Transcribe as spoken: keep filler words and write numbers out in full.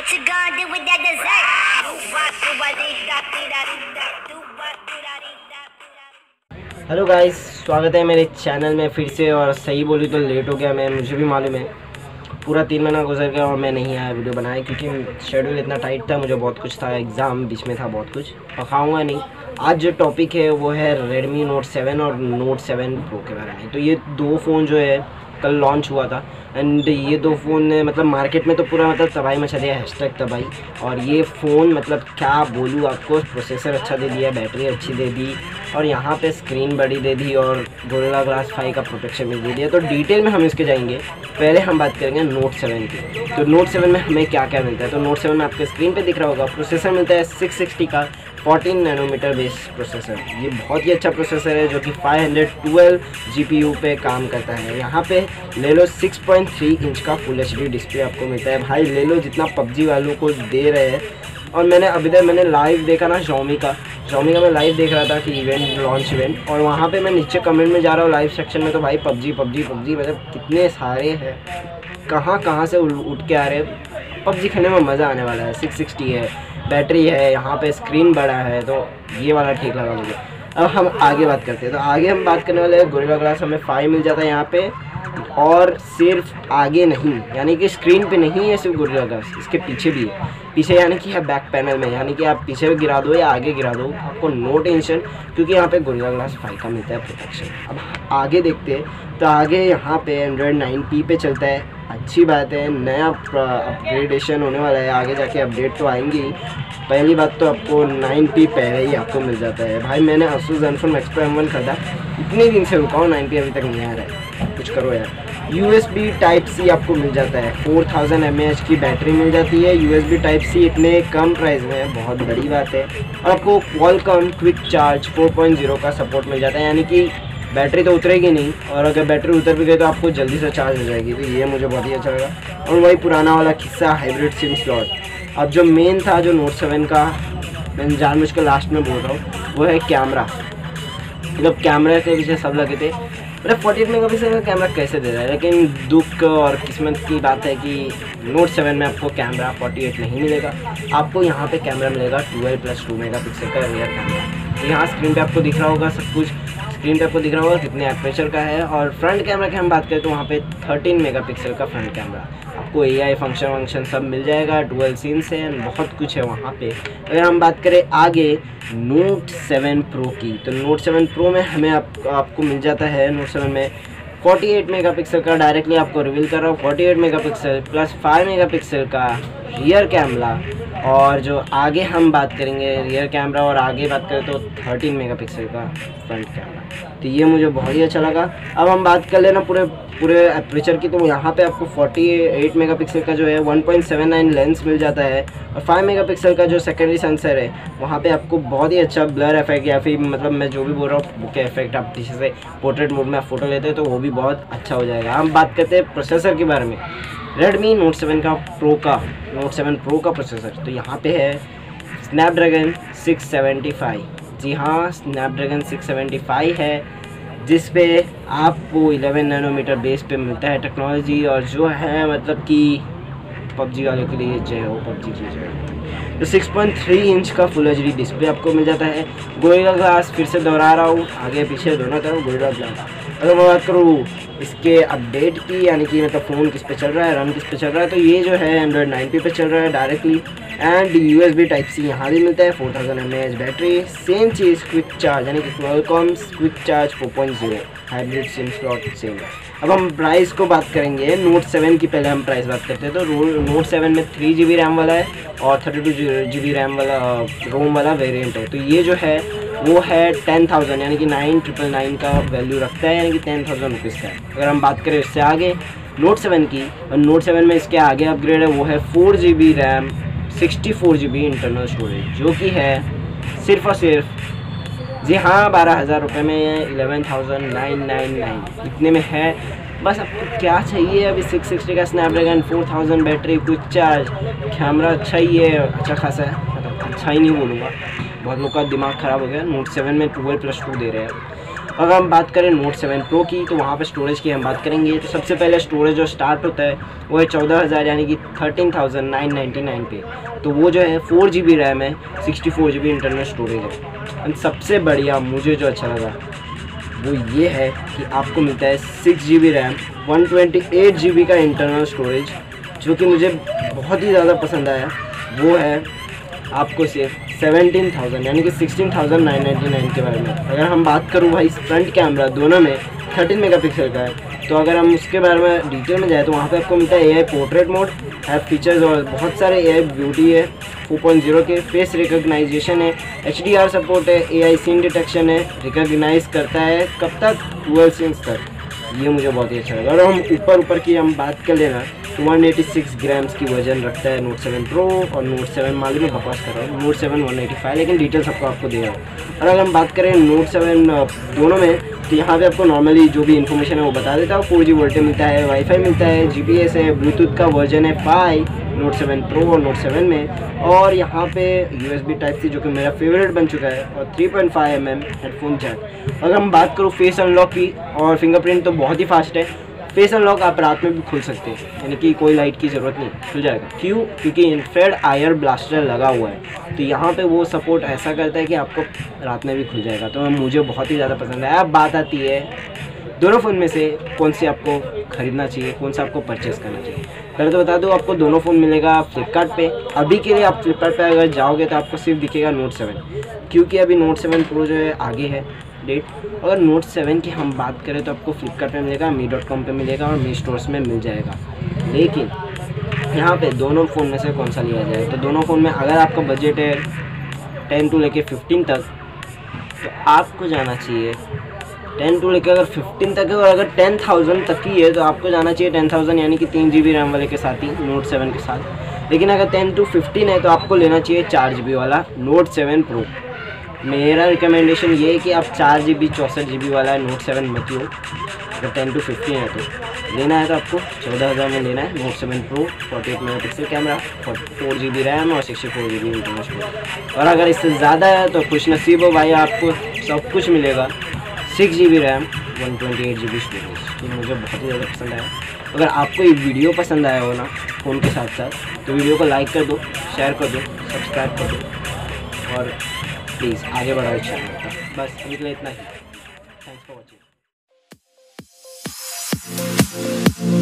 What you gonna do with that dessert? Do what, do what, dee da, dee da, dee da, do what, do da, dee da, dee da. Hello guys, स्वागत है मेरे channel में फिर से। और सही बोली तो लेट हो गया मैं, मुझे भी मालूम है। पूरा तीन महीना गुजर गया और मैं नहीं आया वीडियो बनाया, क्योंकि शेड्यूल इतना टाइट था, मुझे बहुत कुछ था, एग्ज़ाम बीच में था, बहुत कुछ पकाऊँगा नहीं। आज जो टॉपिक है वो है रेडमी नोट सेवन और नोट सेवन प्रो के बारे में। तो ये दो फ़ोन जो है कल लॉन्च हुआ था, एंड ये दो फ़ोन ने मतलब मार्केट में तो पूरा मतलब तबाही मचा दिया, हैशटैग तबाही। और ये फ़ोन मतलब क्या बोलूँ आपको, प्रोसेसर अच्छा दे दिया, बैटरी अच्छी दे दी, और यहाँ पे स्क्रीन बड़ी दे दी, और गोरिल्ला ग्लास फाइव का प्रोटेक्शन भी दे दिया। तो डिटेल में हम इसके जाएंगे। पहले हम बात करेंगे नोट सेवन की। तो नोट सेवन में हमें क्या क्या मिलता है। तो नोट सेवन में आपके स्क्रीन पे दिख रहा होगा, प्रोसेसर मिलता है सिक्स सिक्सटी का फोर्टीन नैनोमीटर बेस प्रोसेसर। ये बहुत ही अच्छा प्रोसेसर है जो कि फाइव ट्वेल्व जीपीयू पे काम करता है। यहाँ पे ले लो सिक्स पॉइंट थ्री इंच का फुल एचडी डिस्प्ले आपको मिलता है। भाई ले लो जितना पबजी वालों को दे रहे हैं। और मैंने अभी तक मैंने लाइव देखा ना Xiaomi का Xiaomi का मैं लाइव देख रहा था कि इवेंट लॉन्च इवेंट, और वहाँ पे मैं नीचे कमेंट में जा रहा हूँ लाइव सेक्शन में, तो भाई पबजी पबजी पबजी मतलब कितने सारे हैं, कहाँ कहाँ से उठ के आ रहे हैं। पबजी खेलने में मज़ा आने वाला है। सिक्स सिक्सटी है, बैटरी है, यहाँ पे स्क्रीन बड़ा है, तो ये वाला ठीक लगा मुझे। अब हम आगे बात करते हैं। तो आगे हम बात करने वाले हैं गोरिल्ला ग्लास हमें फाइव मिल जाता है यहाँ पे, और सिर्फ आगे नहीं, यानी कि स्क्रीन पे नहीं है सिर्फ गोरिल्ला ग्लास, इसके पीछे भी है। पीछे यानी कि है बैक पैनल में, यानी कि आप पीछे भी गिरा दो या आगे गिरा दो, आपको नो टेंशन, क्योंकि यहाँ पे गोरिल्ला ग्लास फाइव का मिलता है प्रोटेक्शन। अब आगे देखते हैं। तो आगे यहाँ पे एंड्रॉयड नाइन पी पे चलता है, अच्छी बात है। नया अपग्रेडेशन होने वाला है, आगे जाके अपडेट तो आएंगी। पहली बात तो आपको नाइन पी पहले ही आपको मिल जाता है। भाई मैंने Asus Zenfone Max Pro M one खरीदा, इतने दिन से रुका हूँ, नाइन पी अभी तक नहीं आ रहा है, कुछ करो यार। यूएसबी टाइप सी आपको मिल जाता है, four thousand M A H की बैटरी मिल जाती है। यूएसबी टाइप सी इतने कम प्राइस में बहुत बड़ी बात है। और आपको Qualcomm quick charge four point zero का सपोर्ट मिल जाता है, यानी कि बैटरी तो उतरेगी नहीं, और अगर बैटरी उतर भी गई तो आपको जल्दी से चार्ज हो जाएगी। तो ये मुझे बहुत ही अच्छा लगा। और वही पुराना वाला किस्सा हाइब्रिड सिम स्लॉट। अब जो मेन था जो नोट सेवन का, मैं जानबूझ के लास्ट में बोल रहा हूँ, वो है कैमरा। मतलब कैमरा के पीछे सब लगे थे, मतलब फोर्टी एट मेगा पिक्सल का कैमरा कैसे दे रहा है। लेकिन दुख और किस्मत की बात है कि नोट सेवन में आपको कैमरा फोर्टी एट नहीं मिलेगा, आपको यहाँ पे कैमरा मिलेगा twelve plus two megapixel का रियर कैमरा। तो यहाँ स्क्रीन पे आपको दिख रहा होगा सब कुछ, स्क्रीन पे आपको दिख रहा होगा कितने एपर्चर का है। और फ्रंट कैमरा की हम बात करें तो वहाँ पे थर्टीन मेगापिक्सल का फ्रंट कैमरा, आपको एआई फंक्शन वंक्शन सब मिल जाएगा, डुअल सीन से बहुत कुछ है वहाँ पे। अगर हम बात करें आगे नोट सेवन प्रो की, तो नोट सेवन प्रो में हमें आप, आपको मिल जाता है नोट सेवन में फोर्टी एट मेगापिक्सल का, डायरेक्टली आपको रिवील कर रहा हूँ, forty eight megapixel plus five megapixel का रियर कैमरा। और जो आगे हम बात करेंगे रियर कैमरा, और आगे बात करें तो थर्टीन मेगापिक्सल का फ्रंट कैमरा। तो ये मुझे बहुत ही अच्छा लगा। अब हम बात कर लेना पूरे पूरे एपर्चर की। तो यहाँ पे आपको फोर्टी एट मेगापिक्सल का जो है one point seven nine lens मिल जाता है, और फाइव मेगापिक्सल का जो सेकेंडरी सेंसर है वहाँ पे आपको बहुत ही अच्छा ब्लर इफेक्ट, या फिर मतलब मैं जो भी बोल रहा हूँ बुके इफेक्ट, आप पीछे से पोर्ट्रेट मोड में आप फोटो लेते हैं तो वो भी बहुत अच्छा हो जाएगा। हम बात करते हैं प्रोसेसर के बारे में। रेडमी नोट सेवन का प्रो का नोट सेवन प्रो का प्रोसेसर, तो यहाँ पे है स्नैपड्रैगन सिक्स सेवेंटी फाइव। जी हाँ, स्नैपड्रैगन सिक्स सेवेंटी फाइव है, जिस पे आपको इलेवन नैनोमीटर बेस पे मिलता है टेक्नोलॉजी। और जो है मतलब कि पबजी वालों के लिए जय हो, पबजी की जय। तो सिक्स पॉइंट थ्री इंच का फुल एचडी डिस्प्ले आपको मिल जाता है। गोरिल्ला ग्लास फिर से दोहरा रहा हूँ, आगे पीछे दोनों तरफ गोरिल्ला ग्लास। अगर मैं बात करूँ इसके अपडेट की, यानी कि मतलब फ़ोन किस पे चल रहा है, रन किस पे चल रहा है, तो ये जो है एंड्रॉयड नाइन पी पे चल रहा है directly. And USB type C यहाँ भी मिलता है, four thousand M A H battery, same चीज़ क्विक चार्ज, यानी कि Qualcomm quick charge four point zero hybrid SIM slot same है। अब हम प्राइस को बात करेंगे नोट सेवन की। पहले हम प्राइस बात करते हैं। तो नोट सेवन में थ्री जी बी रैम वाला है और thirty two G B RAM वाला रोम वाला वेरिएंट है। तो ये जो है वो है टेन थाउजेंड, यानी कि नाइन ट्रिपल नाइन का वैल्यू रखता है, यानी कि टेन थाउजेंड रुपीज़ का है। अगर हम बात करें इससे आगे नोट सेवन की, और नोट सेवन में इसके आगे अपग्रेड है, वो है four G B RAM sixty four G B internal storage, जो कि है सिर्फ और सिर्फ जी हाँ बारह हज़ार रुपये में, eleven thousand nine nine nine इतने में है। बस आपको क्या चाहिए अभी, सिक्स सिक्सटी का Snapdragon, four thousand battery, quick charge, camera अच्छा ही है, अच्छा खासा है, मतलब अच्छा ही नहीं बोलूँगा, बहुत लोग का दिमाग ख़राब हो गया। नोट सेवन में ट्वेल्व प्लस टू दे रहे हैं। अगर हम बात करें नोट सेवन प्रो की तो वहाँ पर स्टोरेज की हम बात करेंगे तो सबसे पहले स्टोरेज जो स्टार्ट होता है वो है चौदह हज़ार यानी कि thirteen thousand nine ninety nine पे। तो वो जो है फोर जी बी रैम है, sixty four G B internal storage है। एंड सबसे बढ़िया मुझे जो अच्छा लगा वो ये है कि आपको मिलता है six G B RAM, one twenty eight G B का इंटरनल स्टोरेज, जो कि मुझे बहुत ही ज़्यादा पसंद आया। वो है आपको सिर्फ सेवनटीन थाउजेंड यानी कि sixteen thousand nine ninety nine के बारे में। अगर हम बात करूँ भाई फ्रंट कैमरा दोनों में थर्टीन मेगापिक्सल का है, तो अगर हम उसके बारे में डिटेल में जाए तो वहाँ पे आपको मिलता है ए आई पोर्ट्रेट मोड है, फीचर्स और बहुत सारे ए आई ब्यूटी है, फोर पॉइंट ज़ीरो के फेस रिकॉग्नाइजेशन है, एच डी आर सपोर्ट है, ए आई सीन डिटेक्शन है, रिकॉग्नाइज करता है कब तक ट्वेल्व सीन्स तक। ये मुझे बहुत ही अच्छा लगा। और हम ऊपर ऊपर की हम बात कर लेना तो वन एटी सिक्स ग्राम्स की वजन रखता है नोट सेवन प्रो, और नोट सेवन मालूम में बकवास कर रहा हूँ, note seven one eighty five, लेकिन डिटेल सबको आपको देगा। और अगर हम बात करें नोट सेवन दोनों में तो यहाँ पे आपको नॉर्मली जो भी इन्फॉर्मेशन है वो बता देता है। फोर जी वोल्टेज मिलता है, वाईफाई मिलता है, जी पी एस है, ब्लूटूथ का वर्जन है फाइव नोट सेवन प्रो और नोट सेवन में, और यहाँ पे U S B type C जो कि मेरा फेवरेट बन चुका है, और three point five M M headphone jack. अगर हम बात करूँ फेस अनलॉक की और फिंगरप्रिंट तो बहुत ही फास्ट है। फेस अनलॉक आप रात में भी खुल सकते हैं, यानी कि कोई लाइट की ज़रूरत नहीं, खुल जाएगा। क्यों? क्योंकि इंफ्रारेड आईआर ब्लास्टर लगा हुआ है, तो यहाँ पे वो सपोर्ट ऐसा करता है कि आपको रात में भी खुल जाएगा। तो मुझे बहुत ही ज़्यादा पसंद है। अब बात आती है दोनों फ़ोन में से कौन से आपको ख़रीदना चाहिए, कौन सा आपको परचेज़ करना चाहिए। पहले तो बता दूँ आपको दोनों फ़ोन मिलेगा फ्लिपकार्ट पे। अभी के लिए आप फ्लिपकार्ट पे अगर जाओगे तो आपको सिर्फ दिखेगा नोट सेवन, क्योंकि अभी नोट सेवन प्रो जो है आगे है डेट। अगर नोट सेवन की हम बात करें तो आपको फ्लिपकार्ट पे मिलेगा, मी डॉट कॉम पर मिलेगा और मी स्टोर्स में मिल जाएगा। लेकिन यहाँ पे दोनों फ़ोन में से कौन सा लिया जाए, तो दोनों फ़ोन में अगर आपका बजट है टेन टू लेके फिफ्टीन तक तो आपको जाना चाहिए टेन टू लेकर अगर फिफ्टीन तक है, और अगर टेन थाउजेंड तक की है तो आपको जाना चाहिए टेन थाउजेंड यानी कि तीन जी बी रैम वाले के साथ ही नोट सेवन के साथ। लेकिन अगर टेन टू फिफ्टीन है तो आपको लेना चाहिए चार जी बी वाला नोट सेवन प्रो। मेरा रिकमेंडेशन ये है कि आप चार जी बी चौंसठ जी बी वाला नोट सेवन मत लो। अगर टेन टू फिफ्टीन है तो लेना है तो आपको चौदह हज़ार में लेना है note seven pro, forty eight megapixel camera, four G B RAM और sixty four G B internal storage. और अगर इससे ज़्यादा है तो खुश नसीब हो भाई, आपको सब कुछ मिलेगा, six G B RAM, one twenty eight G B storage. तो मुझे बहुत ही ज़्यादा पसंद आया। अगर आपको ये वीडियो पसंद आया हो ना फ़ोन के साथ साथ, तो वीडियो को लाइक कर दो, शेयर कर दो, सब्सक्राइब कर दो, और प्लीज़ आगे बढ़ाओ चैनल का। बस अभी के लिए इतना ही। Thanks for watching.